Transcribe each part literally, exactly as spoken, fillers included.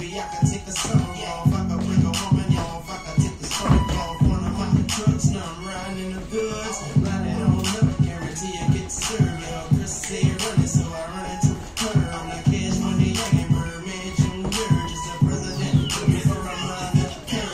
baby, I can take a song off. I can bring a woman off. I can take the song off. One of my trucks, now I'm riding in the goods. Line it on up, guarantee you get served. Yo, Chris say running, so I run into her. I'm like Cash Money, I ain't Birdman Junior Just a president, put me for a mind of the curve.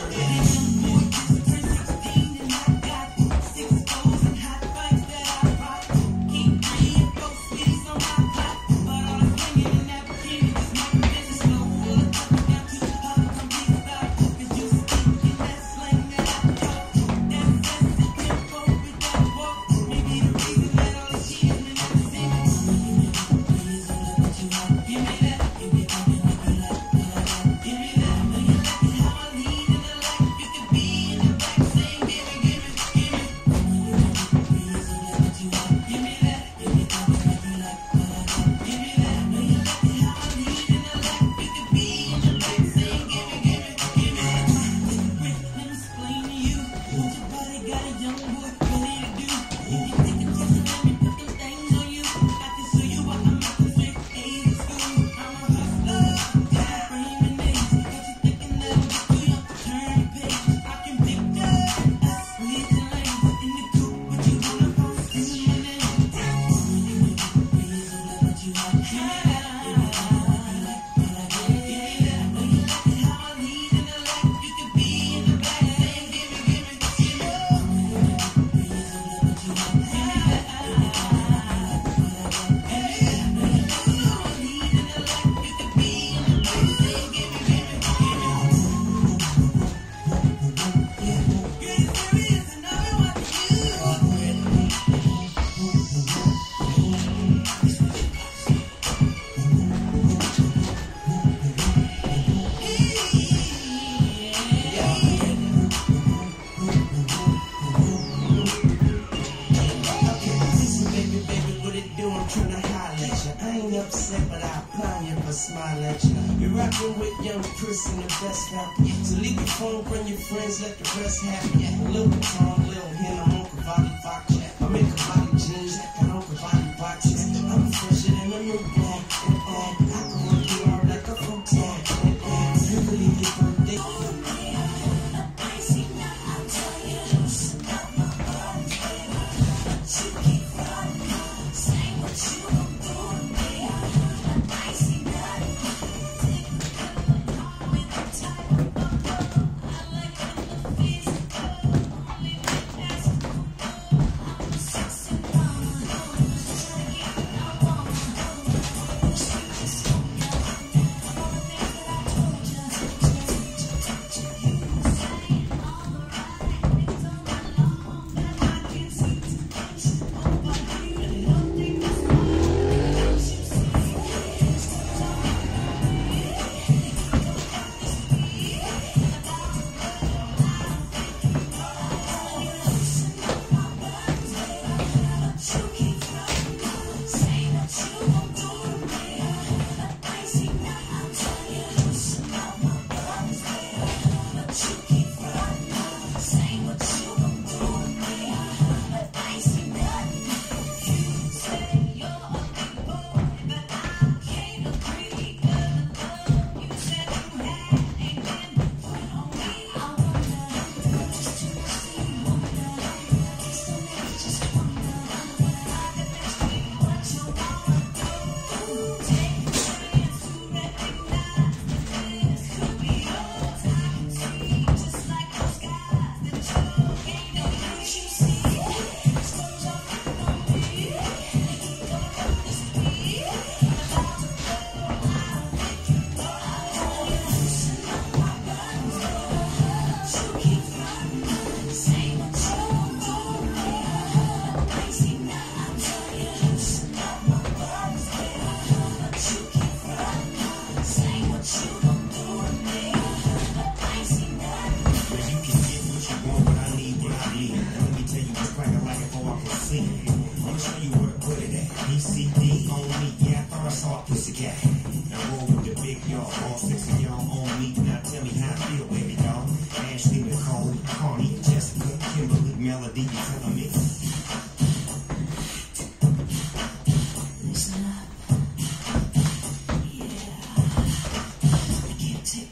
Upset, but I plan you for smile at you. You're rocking with young Chris and the best rapper. So leave your phone, bring your friends, let the rest happen. Little Tom, little Henna, Uncle Body Fox. I make a body jeans, and Uncle Body boxes. I'm fresher than a new bag. And uh, I can work you out like a full tag. And uh, you believe your birthday. Take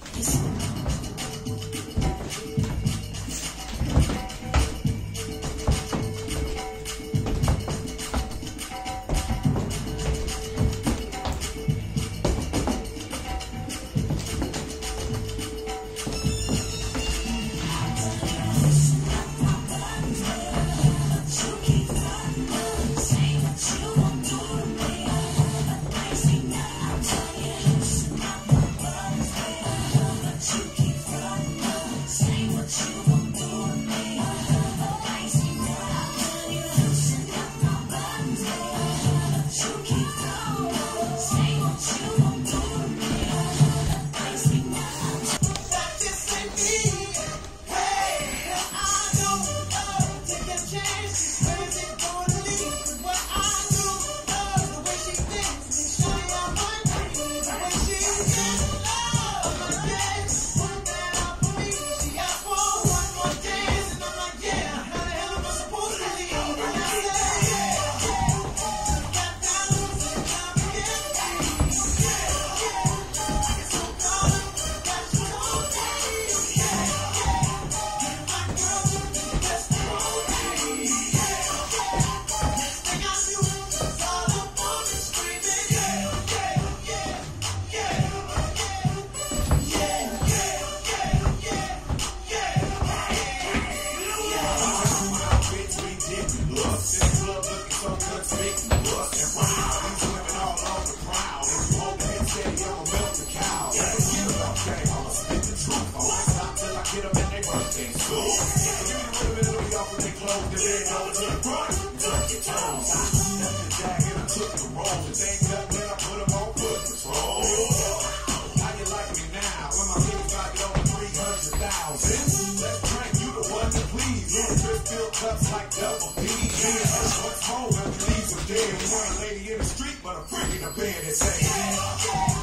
nose, the bend over to the front, touch your toes. I left the jag and I took the roll. The thing cut, then I put them on foot control. How you like me now? When my niggas got it over three hundred thousand. Let's drink, you the one to please. Yeah, drip filled cups like double B. Yeah, that's what's home when we leave some dead. We want a lady in the street, but a freak in the bed that say, yeah.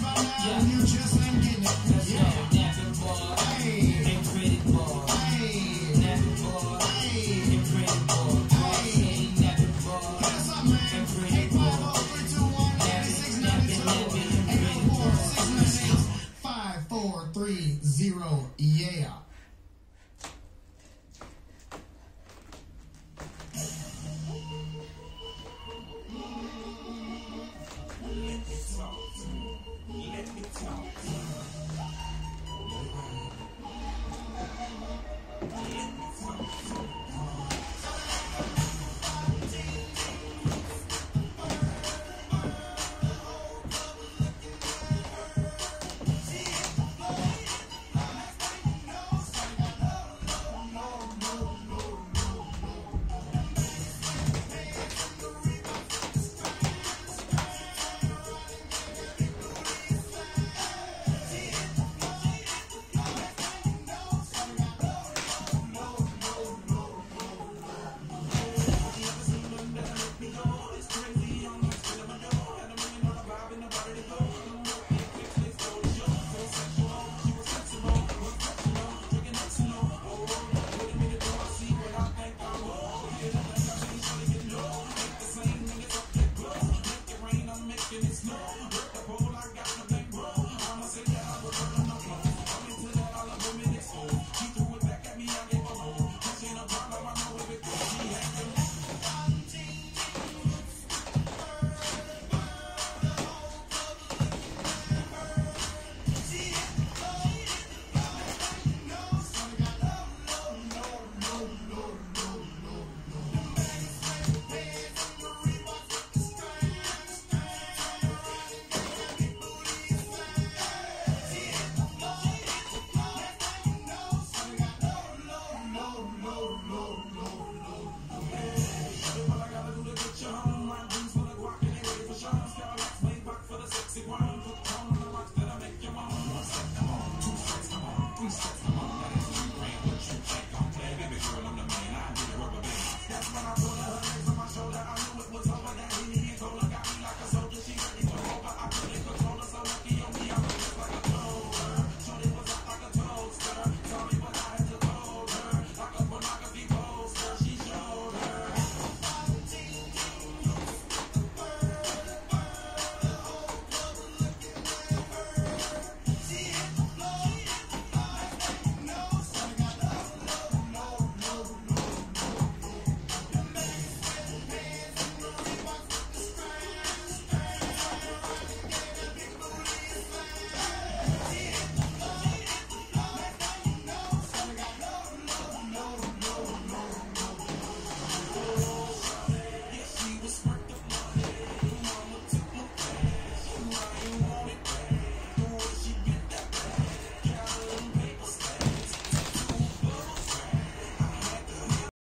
by now, Yeah. you just ain't getting it. Let's Yeah. go. Napping boy. Hey. And pretty boy. Hey. Napping boy. Hey. And pretty boy. Hey. Napping boy. Hit us up, man. And pretty eight five zero, three two one, eight six nine two. eight oh four, six nine eight, five four three zero.